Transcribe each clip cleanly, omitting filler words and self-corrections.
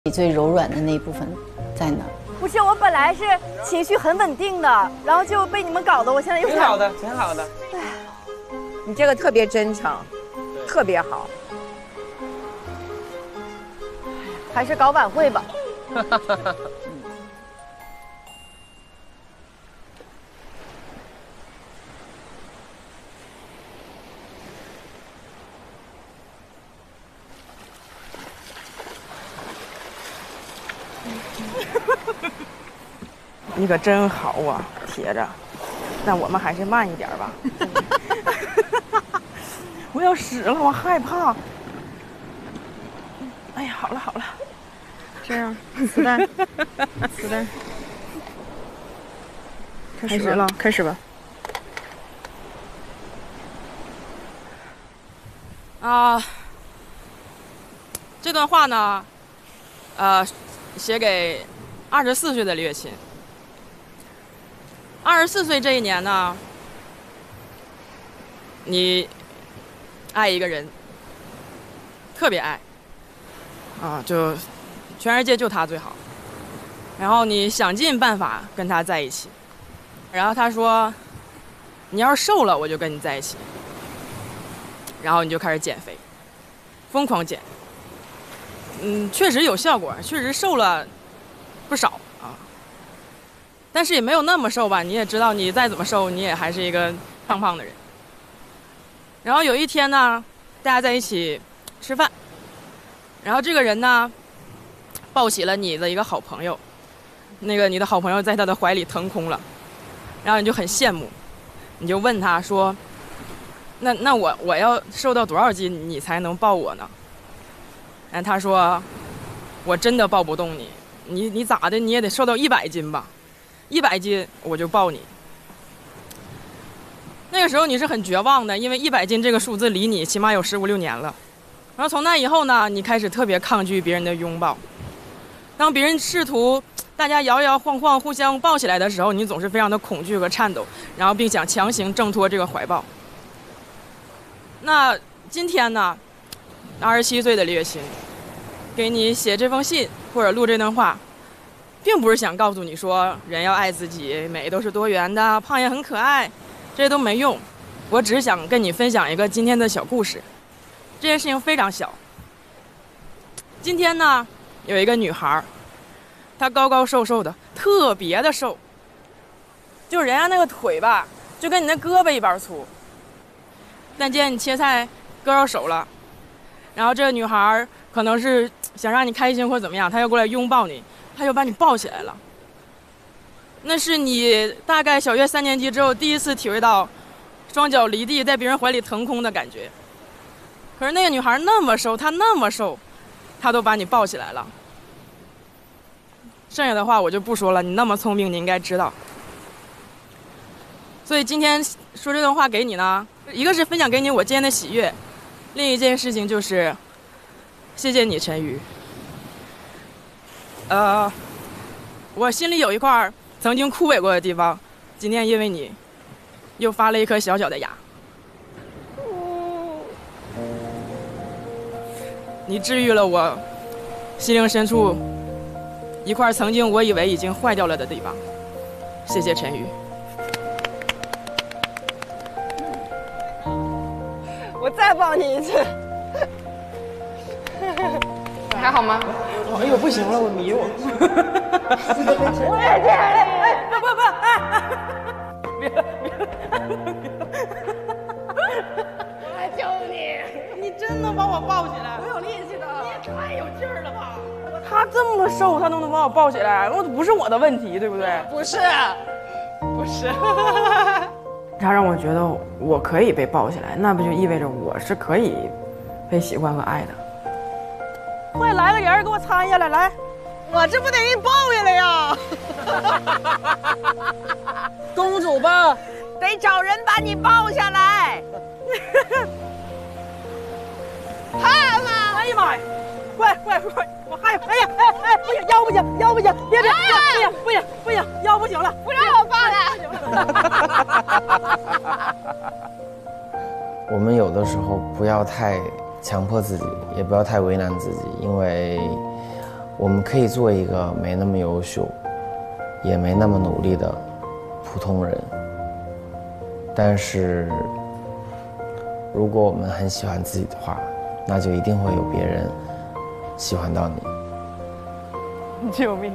你最柔软的那一部分在哪？ 不是，我本来是情绪很稳定的，然后就被你们搞得我现在有点…… 挺好的，挺好的。 你这个特别真诚，特别好。 还是搞晚会吧。 你可真好啊，铁子。但我们还是慢一点吧。我要死了，我害怕。哎呀，好了好了， 这样，子弹，子弹，开始了，开始吧。 这段话呢，写给24岁的李雪琴。24岁这一年呢，你爱一个人，特别爱，就全世界就他最好。然后你想尽办法跟他在一起，然后他说，你要是瘦了，我就跟你在一起。然后你就开始减肥，疯狂减。确实有效果，确实瘦了不少啊。但是也没有那么瘦吧，你也知道，你再怎么瘦，你也还是一个胖胖的人。然后有一天呢，大家在一起吃饭，然后这个人呢，抱起了你的一个好朋友，那个你的好朋友在他的怀里腾空了，然后你就很羡慕，你就问他说，那我要瘦到多少斤你才能抱我呢？然后他说，我真的抱不动你，你咋的你也得瘦到100斤吧，100斤我就抱你。那个时候你是很绝望的，因为100斤这个数字离你起码有15、16年了。然后从那以后呢，你开始特别抗拒别人的拥抱。当别人试图大家摇摇晃晃互相抱起来的时候，你总是非常的恐惧和颤抖，然后并想强行挣脱这个怀抱。那今天呢，27岁的李雪琴给你写这封信或者录这段话，并不是想告诉你说人要爱自己，美都是多元的，胖也很可爱，这些都没用。我只是想跟你分享一个今天的小故事。这件事情非常小。今天呢，有一个女孩，她高高瘦瘦的，特别的瘦，就是人家那个腿吧，就跟你那胳膊一般粗。但见你切菜割到手了，然后这个女孩可能是想让你开心或怎么样，她又过来拥抱你，她又把你抱起来了。那是你大概小学3年级之后第一次体会到双脚离地在别人怀里腾空的感觉。可是那个女孩那么瘦，她那么瘦，她都把你抱起来了。剩下的话我就不说了，你那么聪明，你应该知道。所以今天说这段话给你呢，一个是分享给你我今天的喜悦，另一件事情就是谢谢你陈瑜。我心里有一块曾经枯萎过的地方，今天因为你又发了一颗小小的芽。你治愈了我心灵深处一块曾经我以为已经坏掉了的地方，谢谢陈瑜。 我再抱你一次。 你还好吗？ 哎呦，不行了，我迷我。 我也这样。我来救你。 你真能把我抱起来？ 我有力气的。 你也太有劲儿了吧！他这么瘦，他都能把我抱起来，那不是我的问题，对不对？ 不是，不是。 他让我觉得我可以被抱起来，那不就意味着我是可以被喜欢和爱的？快来个人给我搀下来，来！ 我这不得给你抱下来呀？ 公主吧， 得找人把你抱下来。怕吗？ 哎呀妈呀！快，我害怕！哎呀，不行，腰不行，别，不行，腰不行了， 不让我抱了。 我们有的时候不要太强迫自己，也不要太为难自己，因为我们可以做一个没那么优秀，也没那么努力的普通人。但是，如果我们很喜欢自己的话，那就一定会有别人喜欢到你。 救命！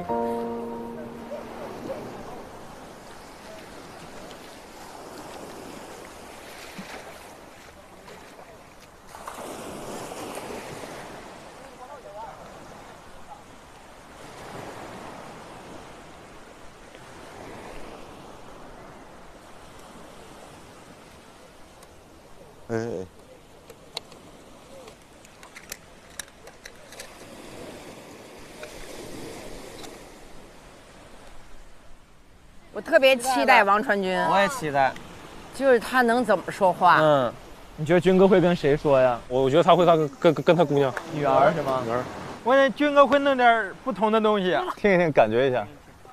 我特别期待王传君， 我也期待， 就是他能怎么说话。 你觉得军哥会跟谁说呀？ 我觉得他会跟他姑娘女儿是吗？ 女儿。 我觉得军哥会弄点不同的东西，听一听，感觉一下。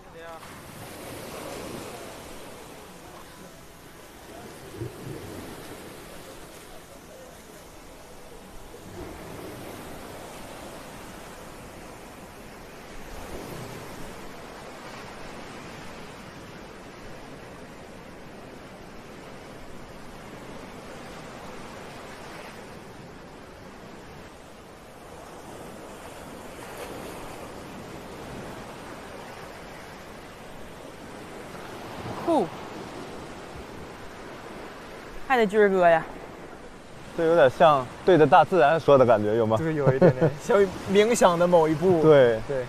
酷，还得军儿哥呀。 这有点像对着大自然说的感觉，有吗？ 这个有一点点像冥想的某一步。 对对。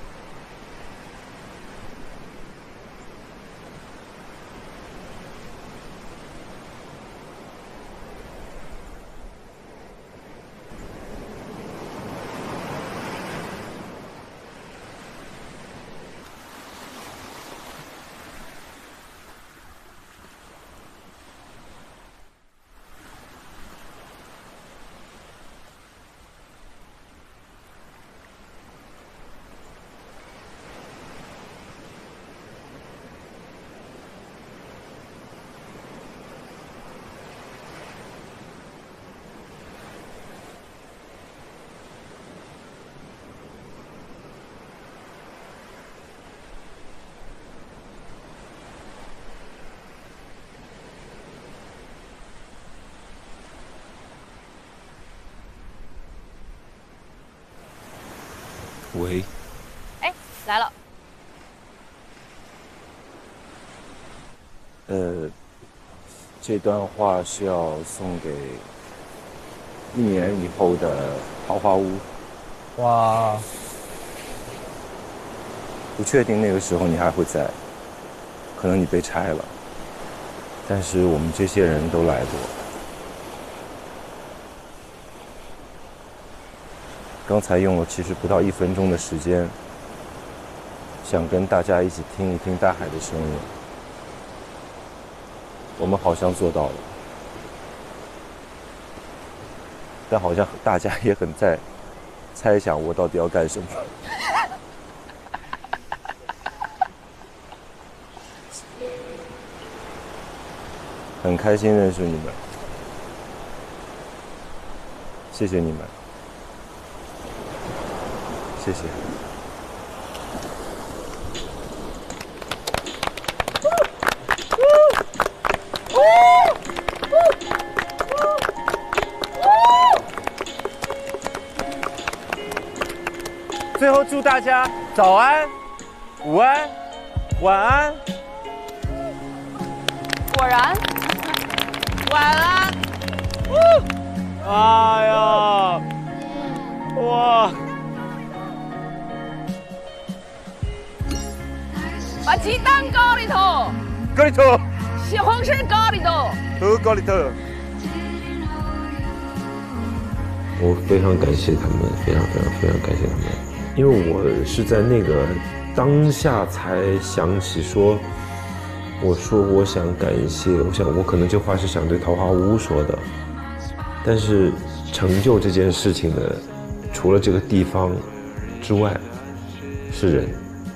喂， 哎，来了。 这段话是要送给1年以后的桃花坞。 哇， 不确定那个时候你还会在，可能你被拆了，但是我们这些人都来过。刚才用了其实不到1分钟的时间，想跟大家一起听一听大海的声音。我们好像做到了，但好像大家也很在猜想我到底要干什么。很开心认识你们，谢谢你们，谢谢。最后祝大家早安、午安、晚安。 果然，晚安。 哎呀，哇！ 把鸡蛋搞里头， 搞里头， 西红柿搞里头， 都搞里头。 我非常感谢他们，非常感谢他们，因为我是在那个当下才想起说，我说我想感谢，我可能这话是想对桃花坞说的，但是成就这件事情的，除了这个地方之外，是人。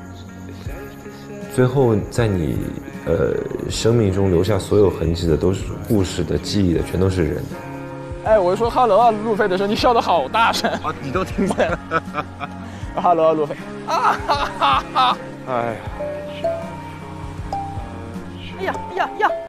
最后在你生命中留下所有痕迹的，都是故事的、记忆的，全都是人。 哎，我说哈喽啊，路飞的时候，你笑得好大声啊，你都听见了。 哈喽，路飞。 啊哈哈哈！哎呀。 哎呀哎呀呀！